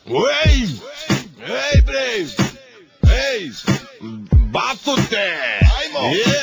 Ej! Ej bre! Ej! Bacute! Ajmo!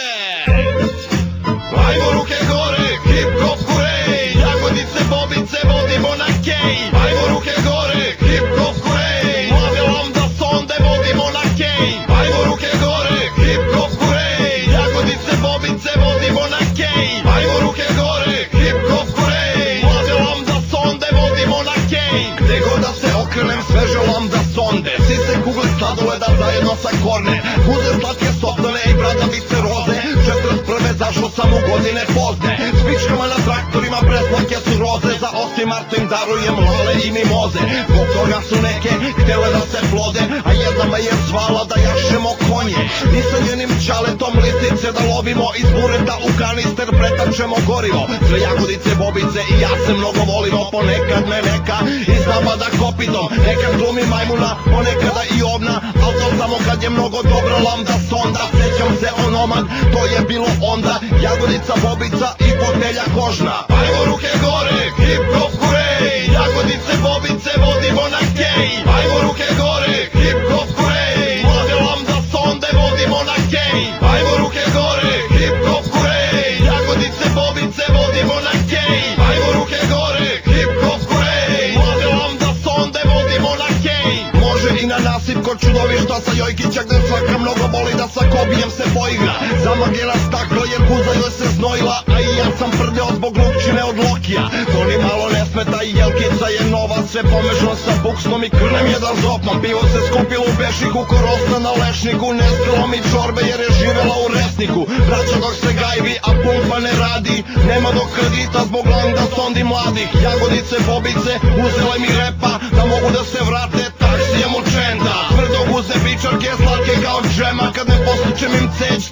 Ajmo ruke gore, hip hop hurej! Jagodice, bobice, vodimo na kej! Ajmo ruke gore, hip hop hurej! Mlade lambda sonde, vodimo na kej! Ajmo ruke gore, hip hop hurej! Jagodice, bobice, vodimo na kej! Ajmo ruke gore, hip hop hurej! Mlade lambda sonde, vodimo na kej! Gde god da se okrenem, sveže lambda sonde! Svi se kugle sladoleda zajedno sa korne! Kuze slatke softone i bradavice roze! 41. zašao sam u godine pozne! S pičkama na traktorima, preslake su roze! Za 8. marta im darujem lale i mimoze! Zbog toga su neke htjele da se plode, a jedna me je zvala da jašemo konje! I sa njenim čaletom lisice da lovimo, iz bureta u kanister pretačemo gorivo! Sve jagodice, bobice i ja se mnogo volimo, ponekad me neka iznapada kopitom, nekad glumi majmuna, ponekada i ovna, al to samo kad je mnogo dobra lambda sonda. Sjećam se onomad, to je bilo onda, jagodica, bobica i fotelja kožna. Ajmo ruke gore, hip hop hurej, jagodice, bobice, vodimo na kej. Ajmo ruke gore, hip hop hurej, mlade lambda sonde, vodimo na kej. Ajmo ruke gore, hip hop hurej, jagodice, bobice, vodimo na kej. Ajmo ruke gore, hip hop hurej, mlade lambda sonde, vodimo na kej. Može i na nasip kod čudovišta sa Jojkića, gde svaka mnogo boli da sa kobijem se poigra. Zamagljena stakla jer kuza joj se znojila, a i ja sam prdeo zbog lukčine od Lokija. To ni malo ne smeta i Jelkica je nova, sve pomešano sa buksnom i krnem jedan zopnom. Pivo se skupilo u Bešiku, korosna na lešniku, nestalo mi čorbe jer je živela u resniku. Braća dok se gajbi, a pumpa ne radi, nema dok kredita zbog lambda sondi mladih. Jagodice, bobice, uzele mi repa, da mogu da se vrate taksijem u čenda. Tvrdo guze, bičarke, slatke kao džema, kad ne poslučem im ceđ